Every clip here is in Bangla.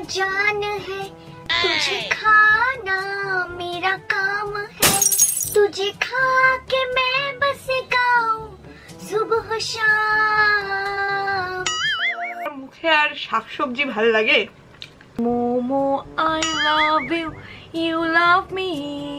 जान है, तुझे खाना मेरा काम है, तुझे खा के मैं बस गाऊं सुबह शाम। মুখে আর শাকসবজি ভালো লাগে। Momo I love you, you love me.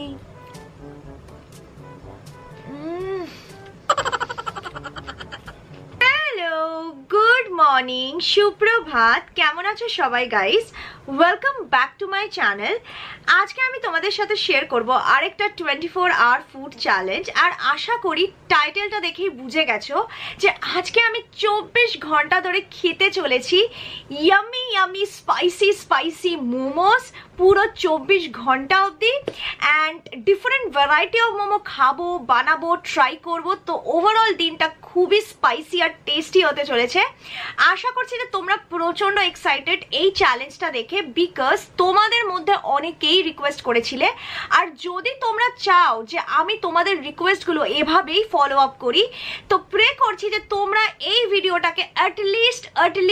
Hello, good morning, সুপ্রভাত। কেমন আছো সবাই guys? Welcome back to my channel. আজকে আমি তোমাদের সাথে শেয়ার করব আরেকটা 24 আওয়ার ফুড চ্যালেঞ্জ। আর আশা করি টাইটেলটা দেখেই বুঝে গেছো যে আজকে আমি 24 ঘন্টা ধরে খেতে চলেছি yummy yummy spicy spicy momos, পুরো 24 ঘন্টা অবধি। And different variety of momo খাবো, বানাবো, ট্রাই করব। তো ওভারঅল দিনটা খুবই স্পাইসি আর টেস্টি হতে চলেছে। আশা করছি যে তোমরা প্রচন্ড এক্সাইটেড এই চ্যালেঞ্জটা দেখে, বিকজ তোমাদের মধ্যে অনেকেই রিকোয়েস্ট করেছিলে। আর যদি তোমরা চাও যে আমি তোমাদের রিকোয়েস্টগুলো এভাবেই ফলো আপ করি, তো প্রে করছি যে তোমরা এই ভিডিওটাকে অ্যাটলিস্ট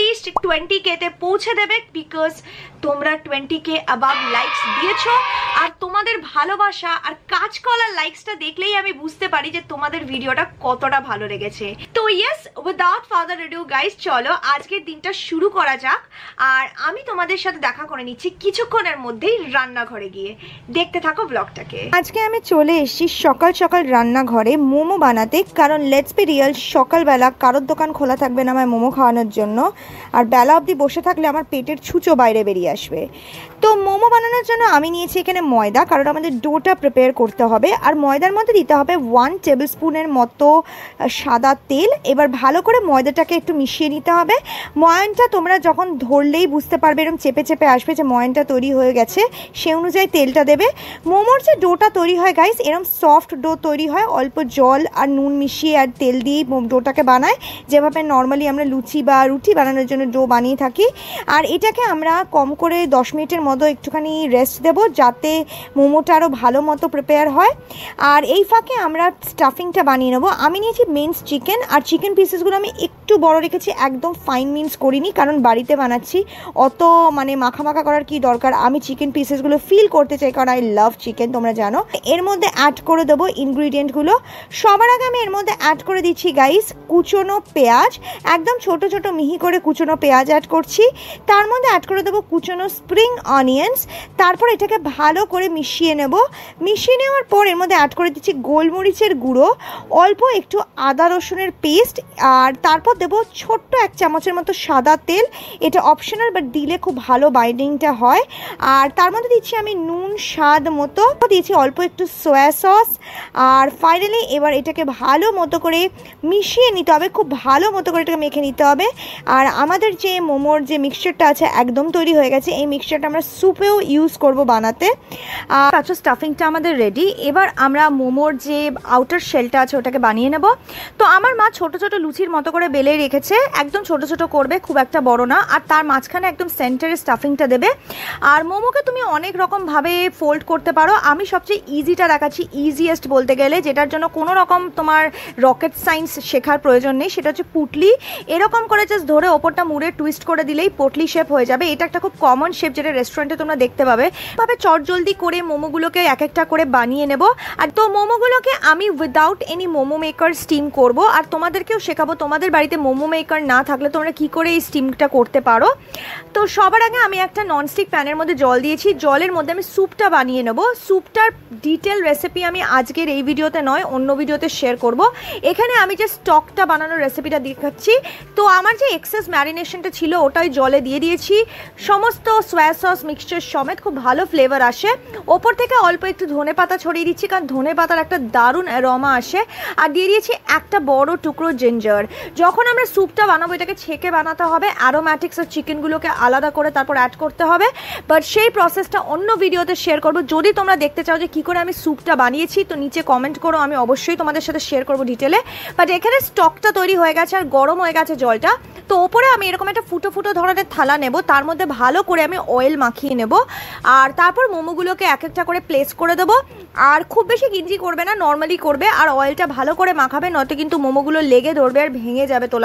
20K তে পৌঁছে দেবে, বিকজ তোমরা 20K অ্যাবাভ লাইকস দিয়েছো। আর তোমাদের ভালোবাসা আর কাজকলার লাইকসটা দেখলেই আমি বুঝতে পারি যে তোমাদের ভিডিওটা কতটা ভালো লেগেছে। তো yes, without further ado guys, চলো আজকের দিনটা শুরু করা যাক। আর আমি তোমাদের সাথে দেখা করে নিচ্ছি কিছুক্ষণের মধ্যেই রান্নাঘরে গিয়ে। দেখতে থাকো ব্লগটাকে। আজকে আমি চলে এসেছি সকাল সকাল রান্নাঘরে মোমো বানাতে, কারণ লেটস বি রিয়েল, সকালবেলা কারোর দোকান খোলা থাকবে না আমায় মোমো খাওয়ানোর জন্য। আর বেলা অবধি বসে থাকলে আমার পেটের ছুঁচো বাইরে বেরিয়ে আসবে। তো মোমো বানানোর জন্য আমি নিয়েছি এখানে ময়দা, কারণ আমাদের ডোটা প্রিপেয়ার করতে হবে। আর ময়দার মধ্যে দিতে হবে 1 টেবিল স্পুনের মতো সাদা তেল। এবার ভালো করে ময়দাটাকে একটু মিশিয়ে নিতে হবে। ময়ানটা তোমরা যখন ধরলেই বুঝতে পারবে, এরকম চেপে চেপে আসবে যে ময়ানটা তৈরি হয়ে গেছে, সে অনুযায়ী তেলটা দেবে। মোমোর যে ডোটা তৈরি হয় গাইস, এরকম সফট ডো তৈরি হয় অল্প জল আর নুন মিশিয়ে আর তেল দিয়ে ডোটাকে বানায়, যেভাবে নর্মালি আমরা লুচি বা রুটি বানানোর জন্য ডো বানিয়ে থাকি। আর এটাকে আমরা কম করে 10 মিনিটের মতো একটুখানি রেস্ট দেবো, যাতে মোমোটা আরও ভালো মতো প্রিপেয়ার হয়। আর এই ফাঁকে আমরা স্টাফিংটা বানিয়ে নেবো। আমি নিয়েছি মিন্স চিকেন, আর চিকেন পিসেসগুলো আমি একটু বড় রেখেছি, একদম ফাইন মিন্স করিনি, কারণ বাড়িতে বানাচ্ছি, অত মানে মাখা মাখা করার কি দরকার। আমি চিকেন পিসেসগুলো ফিল করতে চাই, কারণ আই লাভ চিকেন, তোমরা জানো। এর মধ্যে অ্যাড করে দেবো ইনগ্রিডিয়েন্টগুলো। সবার আগে আমি এর মধ্যে অ্যাড করে দিচ্ছি গাইস কুচনো পেঁয়াজ, একদম ছোট ছোট মিহি করে কুচনো পেঁয়াজ অ্যাড করছি। তার মধ্যে অ্যাড করে দেবো কুচনো স্প্রিং অনিয়ন্স। তারপর এটাকে ভালো করে মিশিয়ে নেব। মিশিয়ে নেওয়ার পর এর মধ্যে অ্যাড করে দিচ্ছি গোলমরিচের গুঁড়ো, অল্প একটু আদা রসুনের পেস্ট, আর তারপর দেবো ছোট্ট 1 চামচের মতো সাদা তেল। এটা অপশনাল, বাট দিলে খুব ভালো বাইন্ডিংটা হয়। আর তার মধ্যে দিচ্ছি আমি নুন স্বাদ মতো, দিয়েছি অল্প একটু সয়া সস। আর ফাইনালি এবার এটাকে ভালো মতো করে মিশিয়ে নিতে হবে, খুব ভালো মতো করে এটাকে মেখে নিতে হবে। আর আমাদের যে মোমোর যে মিক্সচারটা আছে একদম তৈরি হয়ে গেছে। এই মিক্সচারটা আমরা স্যুপেও ইউজ করব বানাতে। আর আচ্ছা, স্টাফিংটা আমাদের রেডি। এবার আমরা মোমোর যে আউটার শেলটা আছে ওটাকে বানিয়ে নেব। তো আমার মা ছোট ছোট লুচির মতো করে বেলে রেখেছে, একদম ছোট ছোট করবে, খুব একটা বড় না। আর তার মাঝখানে একদম সেন্টারে স্টাফিংটা দেবে। আর মোমোকে তুমি অনেক রকমভাবে ফোল্ড করতে পারো। আমি সবচেয়ে ইজিটা দেখাচ্ছি, ইজিয়েস্ট বলতে গেলে, যেটার জন্য কোনো রকম তোমার রকেট সায়েন্স শেখার প্রয়োজন নেই। সেটা হচ্ছে পুটলি। এরকম করে জাস্ট ধরে ওপরটা মুড়ে টুইস্ট করে দিলেই পটলি শেপ হয়ে যাবে। এটা একটা খুব কমন শেপ, যেটা রেস্টুরেন্টে তোমরা দেখতে পাবে। ভাবে চটজলদি করে মোমোগুলোকে এক একটা করে বানিয়ে নেব। আর তো মোমোগুলোকে আমি without any momo maker steam করব। আর তোমাদেরকেও শেখাবো, তোমাদের বাড়িতে মোমো মেকার না থাকলে তোমরা কি করে এই স্টিমটা করতে পারো। তো সবার আগে আমি একটা ননস্টিক প্যানের মধ্যে জল দিয়েছি। জলের মধ্যে আমি স্যুপটা বানিয়ে নেব। স্যুপটার ডিটেল রেসিপি আমি আজকের এই ভিডিওতে নয়, অন্য ভিডিওতে শেয়ার করব। এখানে আমি যে স্টকটা বানানোর রেসিপিটা দেখাচ্ছি। তো আমার যে এক্সেস ম্যারিনেশনটা ছিল ওটাই জলে দিয়ে দিয়েছি, সমস্ত সয়া সস মিক্সচার সমেত। খুব ভালো ফ্লেভার আসে। ওপর থেকে অল্প একটু ধনে পাতা ছড়িয়ে দিচ্ছি, কারণ ধনে পাতার একটা দারুণ অ্যারোমা আসে। আর দিয়ে দিয়েছি একটা বড় টুকরো জিঞ্জার। যখন আমরা স্যুপটা বানাবো এটাকে ছেঁকে বানাতে হবে, অ্যারোম্যাটিক্স আর চিকেনগুলোকে আলাদা করে তারপর অ্যাড করতে হবে। বাট সেই প্রসেসটা অন্য ভিডিওতে শেয়ার করবো। যদি তোমরা দেখতে চাও যে কী করে আমি স্যুপটা বানিয়েছি, তো নিচে কমেন্ট করো, আমি অবশ্যই তোমাদের সাথে শেয়ার করবো ডিটেলে। বাট এখানে স্টকটা তৈরি হয়ে গেছে আর গরম হয়ে গেছে জলটা। তো ওপরে আমি এরকম একটা ফুটো ফুটো ধরনের থালা নেব, তার মধ্যে ভালো করে আমি অয়েল মাখিয়ে নেব। আর তারপর মোমোগুলোকে এক একটা করে প্লেস করে দেবো। আর খুব বেশি গিঞ্জি করবে না, নর্মালি করবে। আর অয়েলটা ভালো করে মাখাবে, নয়তো কিন্তু মোমোগুলো লেগে ধরবে আর ভেঙে যাবে তোলার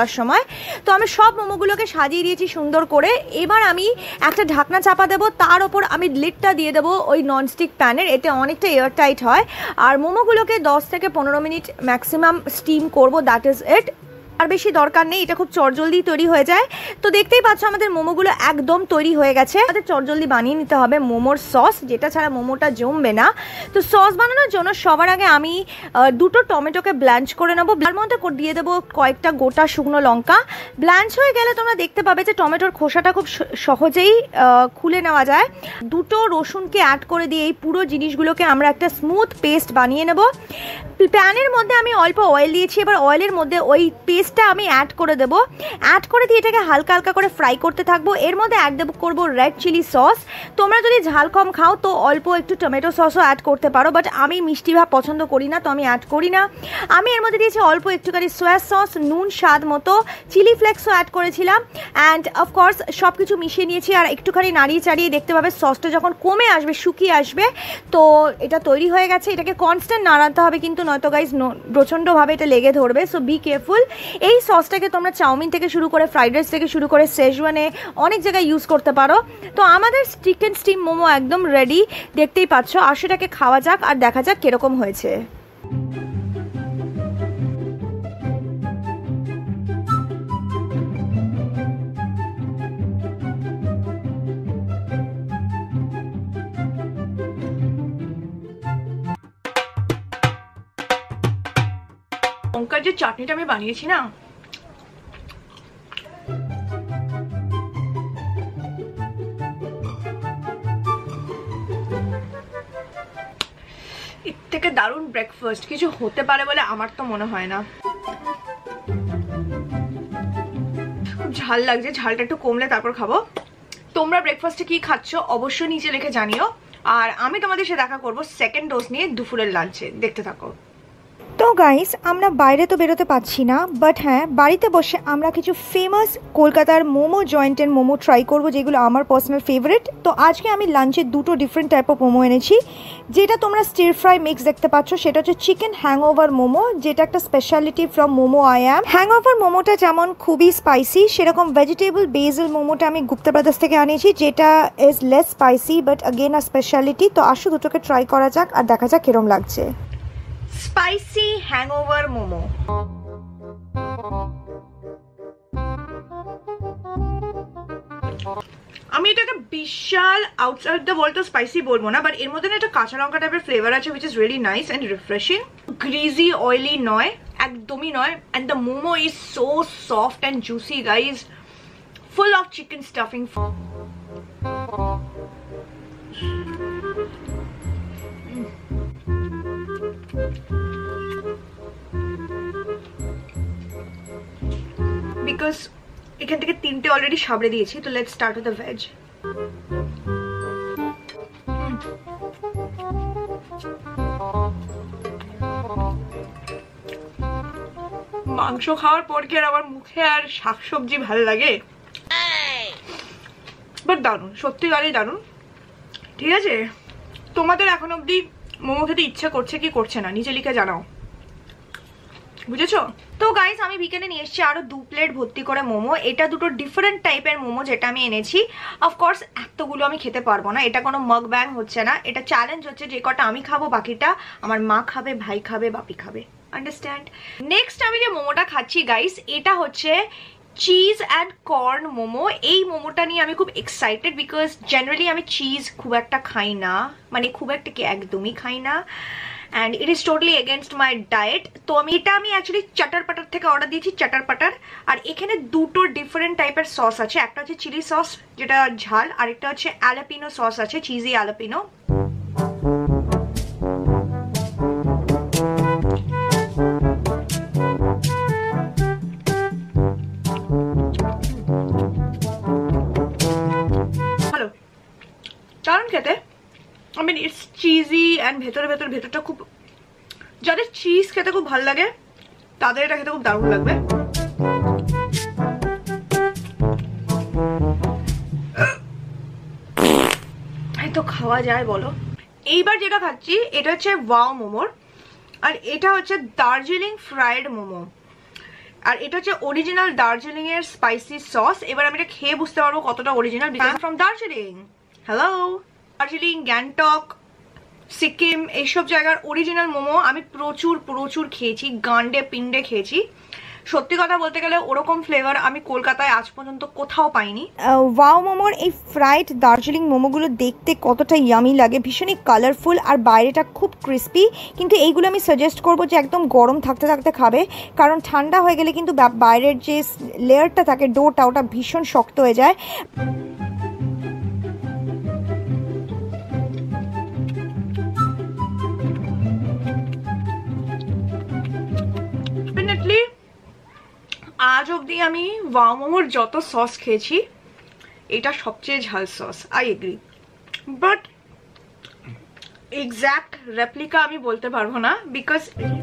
বলার সময়। তো আমি সব মোমোগুলোকে সাজিয়ে দিয়েছি সুন্দর করে। এবার আমি একটা ঢাকনা চাপা দেবো, তার ওপর আমি লিডটা দিয়ে দেবো ওই ননস্টিক প্যানের, এতে অনেকটা এয়ারটাইট হয়। আর মোমোগুলোকে 10 থেকে 15 মিনিট ম্যাক্সিমাম স্টিম করবো, দ্যাট ইজ ইট। আর বেশি দরকার নেই, এটা খুব চটজলদি তৈরি হয়ে যায়। তো দেখতেই পাচ্ছ আমাদের মোমোগুলো একদম তৈরি হয়ে গেছে। আমাদের চটজলদি বানিয়ে নিতে হবে মোমোর সস, যেটা ছাড়া মোমোটা জমবে না। তো সস বানানোর জন্য সবার আগে আমি 2টো টমেটোকে ব্ল্যাঞ্চ করে নেবো। তার মধ্যে দিয়ে দেবো কয়েকটা গোটা শুকনো লঙ্কা। ব্ল্যাঞ্চ হয়ে গেলে তোমরা দেখতে পাবে যে টমেটোর খোসাটা খুব সহজেই খুলে নেওয়া যায়। 2টো রসুনকে অ্যাড করে দিয়ে এই পুরো জিনিসগুলোকে আমরা একটা স্মুথ পেস্ট বানিয়ে নেব। প্যানের মধ্যে আমি অল্প অয়েল দিয়েছি, এবার অয়েলের মধ্যে ওই পেস্টটা আমি অ্যাড করে দেবো। অ্যাড করে দিয়ে এটাকে হালকা হালকা করে ফ্রাই করতে থাকবো। এর মধ্যে অ্যাড করবো রেড চিলি সস। তোমরা যদি ঝাল কম খাও তো অল্প একটু টমেটো সসও অ্যাড করতে পারো, বাট আমি মিষ্টি ভাব পছন্দ করি না, তো আমি অ্যাড করি না। আমি এর মধ্যে দিয়েছি অল্প একটুখানি সোয়া সস, নুন স্বাদ মতো, চিলি ফ্লেক্সও অ্যাড করেছিলাম। অ্যান্ড অফকোর্স সব কিছু মিশিয়ে নিয়েছি। আর একটুখানি নাড়িয়ে চাড়িয়ে দেখতে পাবে সসটা যখন কমে আসবে, শুকিয়ে আসবে, তো এটা তৈরি হয়ে গেছে। এটাকে কনস্ট্যান্ট নাড়াতে হবে কিন্তু, নয়তো গাইজ প্রচণ্ডভাবে এটা লেগে ধরবে, সো বি কেয়ারফুল। এই সসটাকে তোমরা চাউমিন থেকে শুরু করে, ফ্রাইড রাইস থেকে শুরু করে, শেজওয়ানে অনেক জায়গায় ইউজ করতে পারো। তো আমাদের চিকেন স্টিম মোমো একদম রেডি, দেখতেই পাচ্ছ। আর সেটাকে খাওয়া যাক আর দেখা যাক কিরকম হয়েছে। লঙ্কার যে চাটনিটা আমি বানিয়েছি না, এর থেকে দারুণ ব্রেকফাস্ট কিছু হতে পারে বলে আমার তো মনে হয় না। খুব ঝাল লাগছে, ঝালটা একটু কমলে তারপর খাবো। তোমরা ব্রেকফাস্টে কি খাচ্ছ অবশ্যই নিচে লিখে জানিও। আর আমি তোমাদের সাথে দেখা করবো সেকেন্ড ডোজ নিয়ে দুপুরের লাঞ্চে, দেখতে থাকো। তো গাইস, আমরা বাইরে তো বেরোতে পারছি না, বাট হ্যাঁ বাড়িতে বসে আমরা কিছু ফেমাস কলকাতার মোমো জয়েন্টের মোমো ট্রাই করব, যেগুলো আমার পার্সোনাল ফেভারিট। তো আজকে আমি লাঞ্চে 2টো ডিফারেন্ট টাইপ অফ মোমো এনেছি। যেটা তোমরা স্টির ফ্রাই মিক্স দেখতে পাচ্ছ, সেটা হচ্ছে চিকেন হ্যাংওভার মোমো, যেটা একটা speciality from Momo I am. Hangover মোমোটা যেমন খুবই স্পাইসি, সেরকম ভেজিটেবল বেসিল মোমোটা আমি গুপ্তা ব্রাদার্স থেকে আনিয়েছি, যেটা is less spicy but again a speciality. তো আসো দুটোকে ট্রাই করা যাক আর দেখা যাক কিরম লাগছে। Spicy hangover momo. আমি এটাকে বিশাল আউটসাইড দ্য ওয়ার্ল্ড তো স্পাইসি বলবো না, বাট এর মধ্যে একটা কাঁচা লঙ্কা টাইপের ফ্লেভার আছে, which is really nice and refreshing. Greasy oily নয়, একদমই নয়। And the momo is so soft and juicy guys, full of chicken stuffing. Because এখান থেকে 3টে অলরেডি সাবড়ে দিয়েছি, তো let's start with the veg. মাংস খাওয়ার পর কি আর আমার মুখে আর শাকসবজি ভালো লাগে? বাট দারুণ, সত্যিকারই দারুণ। ঠিক আছে, তোমাদের এখন অব্দি মোমো খেতে ইচ্ছা করছে কি করছে না নিচে লিখে জানাও, বুঝেছো? তো গাইস, আমি বিকেলে নিয়ে এসেছি আরো 2 প্লেট ভর্তি করে মোমো। এটা 2টো ডিফারেন্ট টাইপের মোমো যেটা আমি এনেছি। অফকোর্স এতগুলো আমি খেতে পারবো না, এটা কোনো মগ ব্যাং হচ্ছে না, এটা চ্যালেঞ্জ হচ্ছে যে কটা আমি খাবো বাকিটা আমার মা খাবে, ভাই খাবে, বাপি খাবে, আন্ডারস্ট্যান্ড? নেক্সট আমি যে মোমোটা খাচ্ছি গাইস, এটা হচ্ছে চিজ অ্যান্ড কর্ন মোমো। এই মোমোটা নিয়ে আমি খুব এক্সাইটেড, বিকজ জেনারেলি আমি চিজ খুব একটা খাই না, মানে খুব একটা কি একদমই খাই না, and it is totally against my diet. তো আমি অ্যাকচুয়ালি চাটার পাটার থেকে অর্ডার দিয়েছি, চাটার পাটার। আর এখানে 2টো ডিফারেন্ট টাইপের সস আছে, একটা হচ্ছে চিলি সস যেটা ঝাল, আর একটা হচ্ছে অ্যালাপিনো সস আছে, চিজি অ্যালাপিনো। ভালো, দারুণ খেতে। I mean, it's cheesy and ভেতরটা খুব, যাদের চিজ খেতে খুব ভালো লাগে তাদের এটা খেতে খুব দারুণ লাগবে। তো খাওয়া যায় বলো। এইবার যেটা খাচ্ছি এটা হচ্ছে ওয়াও মোমোর, আর এটা হচ্ছে দার্জিলিং ফ্রাইড মোমো। আর এটা হচ্ছে অরিজিনাল দার্জিলিং এর স্পাইসি সস। এবার আমি এটা খেয়ে বুঝতে পারবো কতটা original, because from Darjeeling. Hello, Darjeeling, Gangtok, Sikkim এইসব জায়গার অরিজিনাল মোমো আমি প্রচুর প্রচুর খেয়েছি, গান্ডে পিন্ডে খেয়েছি। সত্যি কথা বলতে গেলে ওরকম ফ্লেভার আমি কলকাতায় আজ পর্যন্ত কোথাও পাইনি। ওয়াও মোমোর এই ফ্রাইড দার্জিলিং মোমোগুলো দেখতে কতটা ইয়ামি লাগে, ভীষণই কালারফুল আর বাইরেটা খুব ক্রিস্পি। কিন্তু এইগুলো আমি সাজেস্ট করবো যে একদম গরম থাকতে থাকতে খাবে, কারণ ঠান্ডা হয়ে গেলে কিন্তু বাইরের যে লেয়ারটা থাকে ডোটা ওটা ভীষণ শক্ত হয়ে যায়। আজ অব্দি আমি ওয়াও মোমোর যত সস খেয়েছি এটা সবচেয়ে ঝাল sauce, I agree. But exact replica আমি বলতে পারবো না, বিকজ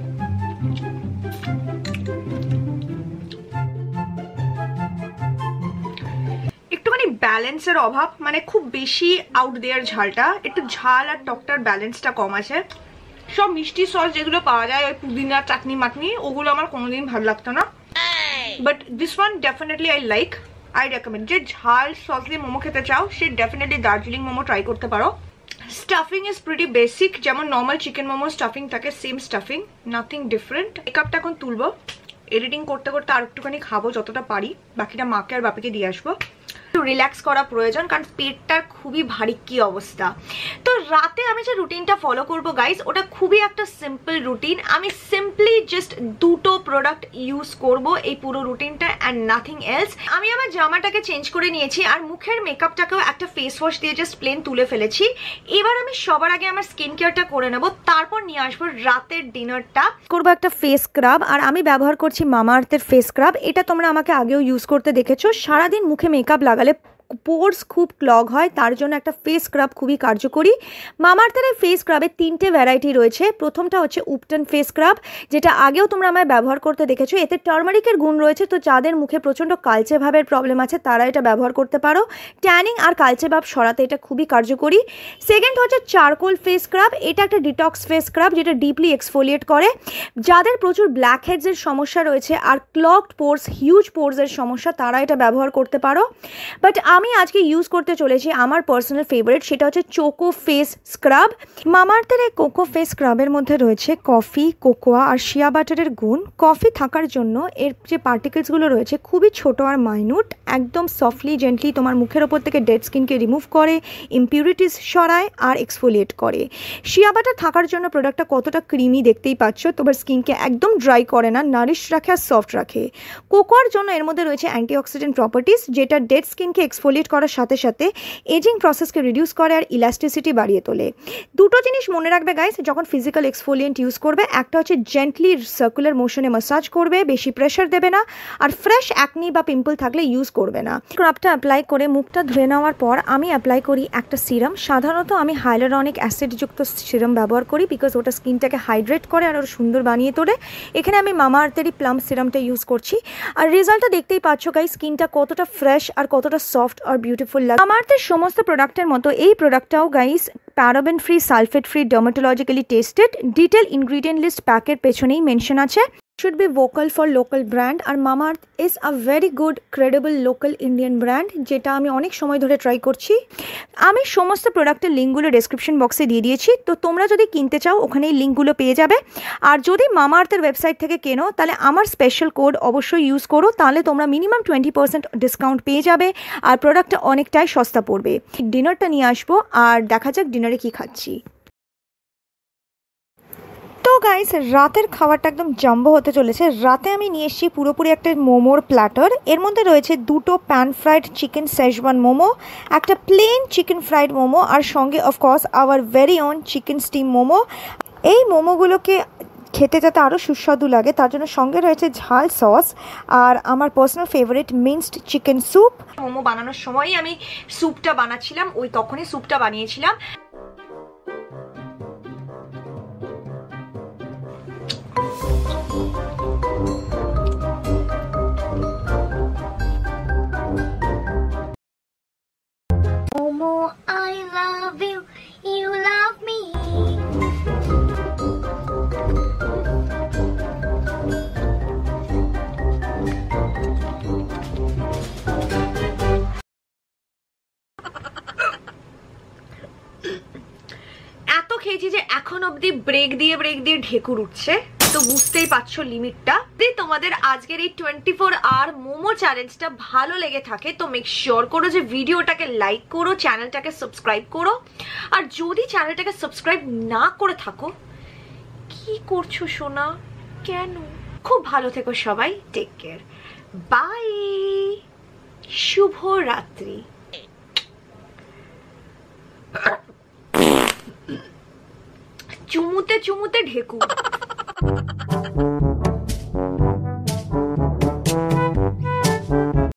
একটুখানি ব্যালেন্সের অভাব, মানে খুব বেশি আউট দেয়ার ঝালটা, একটু ঝাল আর টকটার ব্যালেন্সটা কম আছে। সব মিষ্টি সস যেগুলো পাওয়া যায় ওই পুদিনা চাটনি মাটনি, ওগুলো আমার কোনোদিন ভালো লাগতো না। But this one definitely I like, I recommend. যে ঝাল সস দিয়ে মোমো খেতে চাও সে ডেফিনেটলি দার্জিলিং মোমো ট্রাই করতে পারো। স্টাফিং ইজ প্রিটি বেসিক, যেমন নর্মাল চিকেন মোমো স্টাফিং থাকে সেম স্টাফিং, নাথিং ডিফারেন্ট। মেকআপটা এখন তুলবো, এডিটিং করতে করতে আর একটুখানি খাবো যতটা পারি, বাকিটা মাকে আর বাপিকে দিয়ে আসবো। একটু রিল্যাক্স করা প্রয়োজন, কারণ পেটটার খুবই ভারী কি অবস্থা। তো রাতে আমি যে রুটিনটা ফলো করবো গাইস, ওটা খুবই একটা সিম্পল রুটিন। আমি সিম্পলি জাস্ট দুটো প্রোডাক্ট ইউজ করব এই পুরো রুটিনটা, অ্যান্ড নাথিং এলস। আমি আমার জামাটাকে চেঞ্জ করে নিয়েছি আর মুখের মেকআপটাকেও একটা ফেস ওয়াশ দিয়ে জাস্ট প্লেন তুলে ফেলেছি। এবার আমি সবার আগে আমার স্কিন কেয়ারটা করে নেব, তারপর নিয়ে আসবো রাতের ডিনারটা। করবো একটা ফেস স্ক্রাব, আর আমি ব্যবহার করছি মামা আর্থের ফেস স্ক্রাব। এটা তোমরা আমাকে আগেও ইউজ করতে দেখেছো। সারাদিন মুখে মেকআপ লাগালে পোর্স খুব ক্লগ হয়, তার জন্য একটা ফেস স্ক্রাব খুবই কার্যকরী। মামা আর্থের এই ফেস স্ক্রাবের 3টে ভ্যারাইটি রয়েছে। প্রথমটা হচ্ছে উপটন ফেস স্ক্রাব, যেটা আগেও তোমরা আমায় ব্যবহার করতে দেখেছো। এতে টার্মারিকের গুণ রয়েছে, তো যাদের মুখে প্রচণ্ড কালচে ভাবের প্রবলেম আছে তারা এটা ব্যবহার করতে পারো। ট্যানিং আর কালচে ভাব সরাতে এটা খুবই কার্যকরী। সেকেন্ড হচ্ছে চারকোল ফেস স্ক্রাব। এটা একটা ডিটক্স ফেস স্ক্রাব যেটা ডিপলি এক্সফোলিয়েট করে। যাদের প্রচুর ব্ল্যাক হেডসের সমস্যা রয়েছে আর ক্লগড পোর্স, হিউজ পোর্সের সমস্যা, তারা এটা ব্যবহার করতে পারো। বাট আমি আজকে ইউজ করতে চলেছি আমার পার্সোনাল ফেভারিট, সেটা হচ্ছে চোকো ফেস স্ক্রাব। মামা আর্থের এই কোকো ফেস স্ক্রাবের মধ্যে রয়েছে কফি, কোকোয়া আর শিয়া বাটারের গুণ। কফি থাকার জন্য এর যে পার্টিকেলসগুলো রয়েছে খুবই ছোট আর মাইনুট, একদম সফটলি জেন্টলি তোমার মুখের ওপর থেকে ডেড স্কিনকে রিমুভ করে, ইম্পিউরিটিস সরায় আর এক্সফোলিয়েট করে। শিয়া বাটার থাকার জন্য প্রোডাক্টটা কতটা ক্রিমি দেখতেই পাচ্ছ, তোমার স্কিনকে একদম ড্রাই করে না, নারিশ রাখে আর সফট রাখে। কোকোয়ার জন্য এর মধ্যে রয়েছে অ্যান্টিঅক্সিডেন্ট প্রপার্টিস, যেটা ডেড স্কিনকে এক্সফোলিয়েট করার সাথে সাথে এজিং প্রসেসকে রিডিউস করে আর ইলাস্টিসিটি বাড়িয়ে তোলে। দুটো জিনিস মনে রাখবে গাইস যখন ফিজিক্যাল এক্সফোলিয়েন্ট ইউজ করবে, একটা হচ্ছে জেন্টলি সার্কুলার মোশনে ম্যাসাজ করবে, বেশি প্রেশার দেবে না, আর ফ্রেশ অ্যাকনি বা পিম্পল থাকলে ইউজ করবে না। স্ক্রাবটা অ্যাপ্লাই করে মুখটা ধুয়ে নেওয়ার পর আমি অ্যাপ্লাই করি একটা সিরাম। সাধারণত আমি হাইলোরনিক অ্যাসিডযুক্ত সিরাম ব্যবহার করি, বিকজ ওটা স্কিনটাকে হাইড্রেট করে আর ওর সুন্দর বানিয়ে তোলে। এখানে আমি মামা আর্থেরই প্লাম সিরামটা ইউজ করছি, আর রেজাল্টটা দেখতেই পাচ্ছ গাইস, স্কিনটা কতটা ফ্রেশ আর কতটা সফট আর বিউটিফুল লাগে। মামা আর্থের সমস্ত প্রোডাক্টের মতো এই প্রোডাক্টটাও guys paraben free, sulphate free, dermatologically tested. Detail ingredient list প্যাকের পেছনেই মেনশন আছে। should be vocal for local brand, আর Mamaearth is a very good credible local Indian brand, যেটা আমি অনেক সময় ধরে ট্রাই করছি। আমি সমস্ত প্রোডাক্টের লিঙ্কগুলো ডেসক্রিপশন বক্সে দিয়ে দিয়েছি, তো তোমরা যদি কিনতে চাও ওখানে এই লিঙ্কগুলো পেয়ে যাবে। আর যদি মামা আর্থের ওয়েবসাইট থেকে কেনো তাহলে আমার স্পেশাল কোড অবশ্যই ইউজ করো, তাহলে তোমরা মিনিমাম 20% ডিসকাউন্ট পেয়ে যাবে আর প্রোডাক্টটা অনেকটাই সস্তা পড়বে। ডিনারটা নিয়ে আসবো আর দেখা যাক ডিনারে কি খাচ্ছি। তো গাইস, রাতের খাবারটা একদম জাম্বো হতে চলেছে। রাতে আমি নিয়ে এসেছি পুরোপুরি একটা মোমোর প্ল্যাটার। এর মধ্যে রয়েছে দুটো pan fried chicken schezwan momo, একটা প্লেন চিকেন ফ্রাইড মোমো, আর সঙ্গে of course our very own chicken steam momo. এই মোমোগুলোকে খেতে যাতে আরও সুস্বাদু লাগে তার জন্য সঙ্গে রয়েছে ঝাল সস আর আমার personal favourite minced chicken soup. Momo বানানোর সময়ই আমি স্যুপটা বানাচ্ছিলাম, ওই তখনই স্যুপটা বানিয়েছিলাম। Momo, I love you, you love me. খেয়েছি যে এখন অব্দি ব্রেক দিয়ে ঢেকুর উঠছে, তো বুঝতেই পারছো লিমিটটা। যদি তোমাদের আজকের এই 24 আওয়ার মোমো চ্যালেঞ্জটা ভালো লেগে থাকে তো মেক শিওর করো যে ভিডিওটাকে লাইক করো, চ্যানেলটাকে সাবস্ক্রাইব করো। আর যদি চ্যানেলটাকে সাবস্ক্রাইব না করে থাকো, কি করছো সোনা, কেন? খুব ভালো থেকো সবাই, টেক কেয়ার, বাই, শুভ রাত্রি। চুমুতে চুমুতে ঢেকুর।